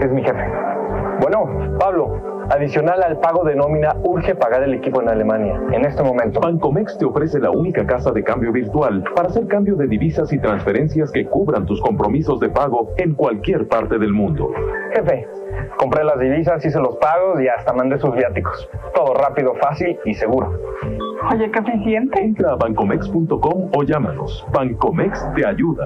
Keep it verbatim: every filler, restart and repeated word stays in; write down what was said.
Es mi jefe. Bueno, Pablo, adicional al pago de nómina, urge pagar el equipo en Alemania, en este momento. Bancomext te ofrece la única casa de cambio virtual para hacer cambio de divisas y transferencias que cubran tus compromisos de pago en cualquier parte del mundo. Jefe, compré las divisas, hice los pagos y hasta mandé sus viáticos. Todo rápido, fácil y seguro. Oye, qué eficiente. Entra a bancomext punto com o llámanos. Bancomext te ayuda.